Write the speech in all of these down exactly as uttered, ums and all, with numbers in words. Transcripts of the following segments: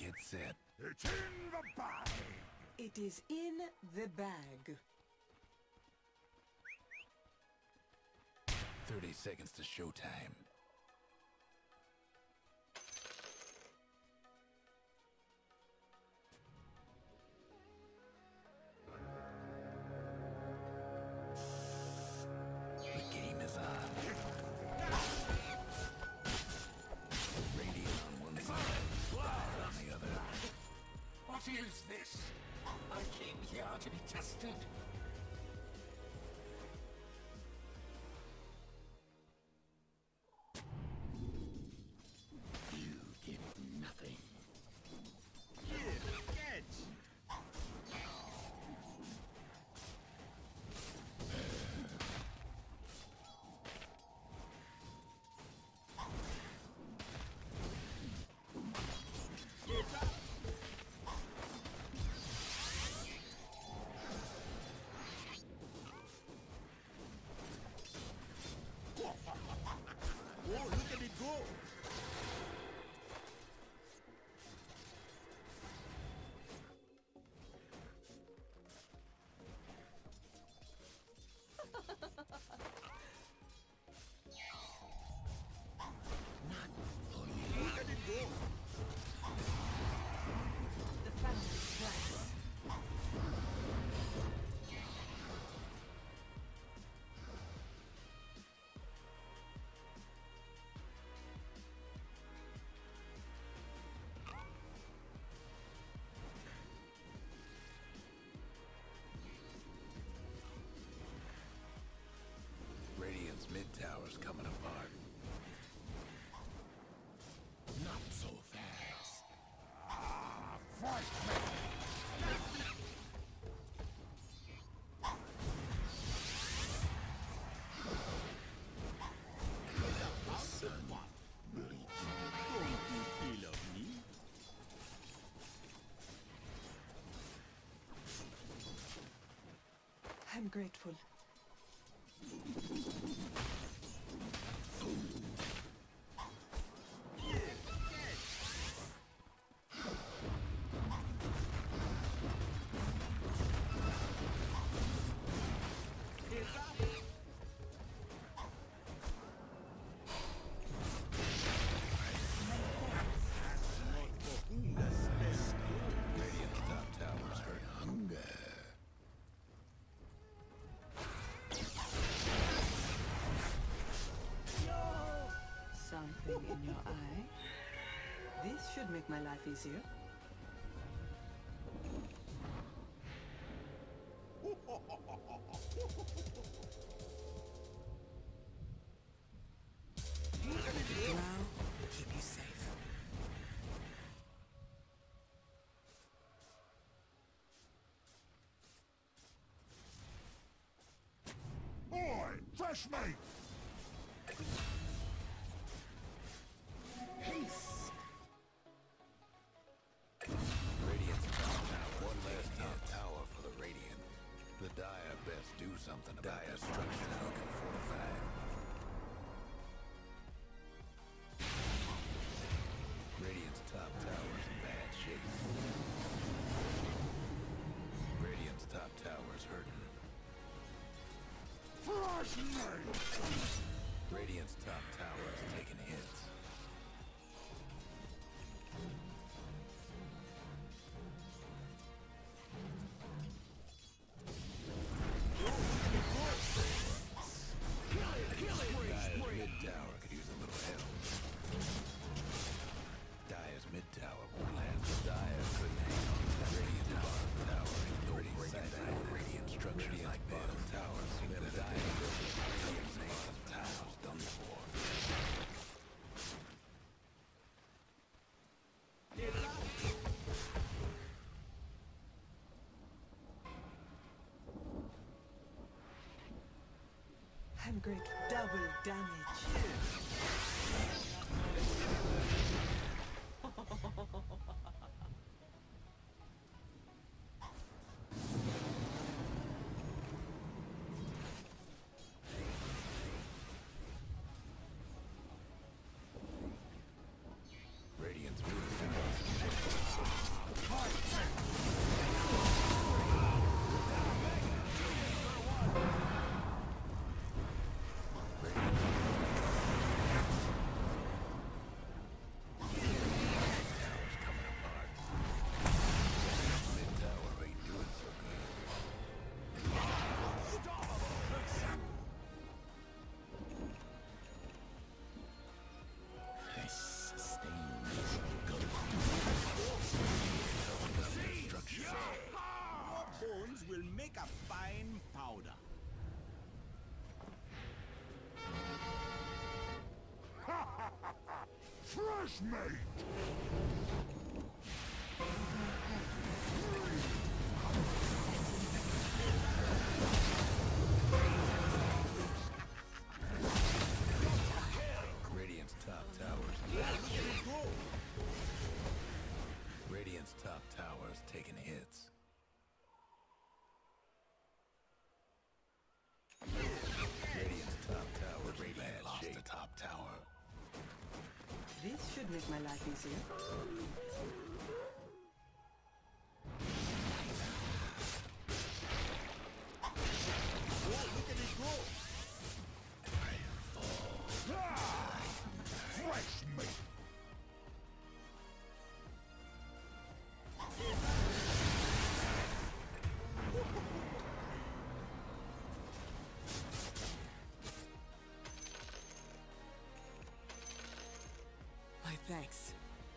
get set. It's in the bag! It is in the bag. Thirty seconds to showtime. The game is on. Radiant on one side, Fire on the other. What is this? I came here to be tested. You get nothing. Here, catch! Oh, look at it go! Not for you. Look at it go! The family plans. Radiant's mid tower's coming apart. Not so fast. Ah, fight me! Son, don't you feel of me? I'm grateful. Radiant's top tower's hurt. Hunger. Something in your eye. This should make my life easier. Drow, keep you safe. Boy, fresh meat! Haste! Radiant's top tower. One last top tower for the Radiant. The Dire best do something about their structure looking fortified. Radiant's top tower's in bad shape. Radiant's top tower's hurting. Fresh meat! Radiant's top tower's taking hits. Dire's mid-tower could use a little help. Dire's mid-tower won't last. Dire couldn't hang on to that Radiant bottom tower. Ignoring Radiant Radiant structures like bottom towers. The Dire Radiant's bottom tower's done for. I'm grateful. Double damage. Radiant's mid tower. Classmate! Radiant's top towers. Radiant's top towers taking hits. Radiant's top tower. Radiant lost the top tower. This should make my life easier. My thanks.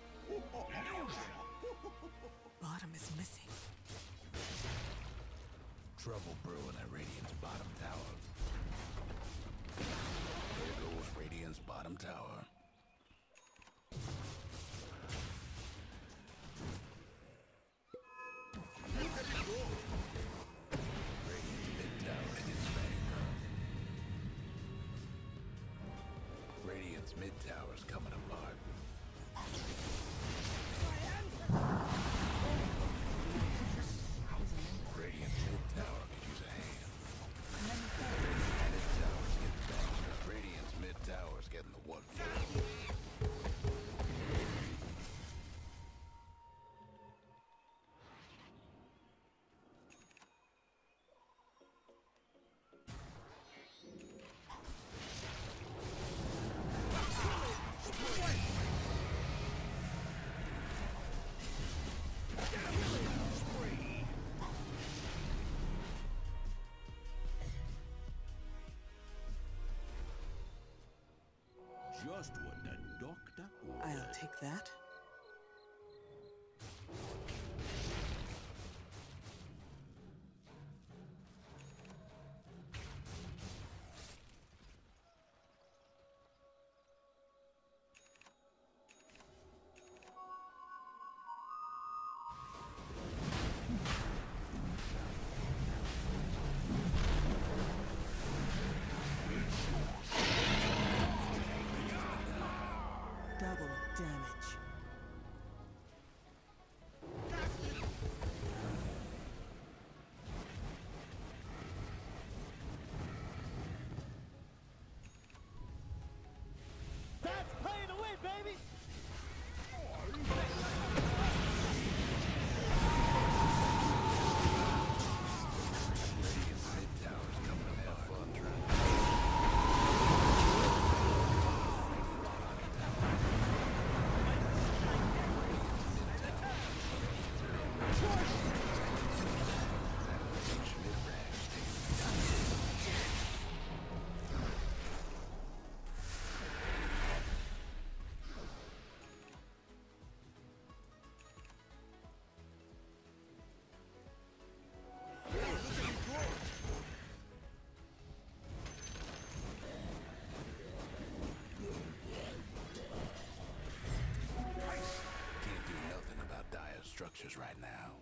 Bottom is missing. Trouble brewing at Radiant's bottom tower. There goes Radiant's bottom tower. Radiant's mid tower gets banged up. Radiant's mid tower's coming apart. Radiant's mid tower could use a hand. Radiant's mid tower's getting banged up. Radiant's mid tower's getting the one for. Just what the doctor ordered. I'll take that. Double damage. That's playing away, baby! Radiant's mid tower's coming up. Have fun trying to. Can't do nothing about dire structures right now.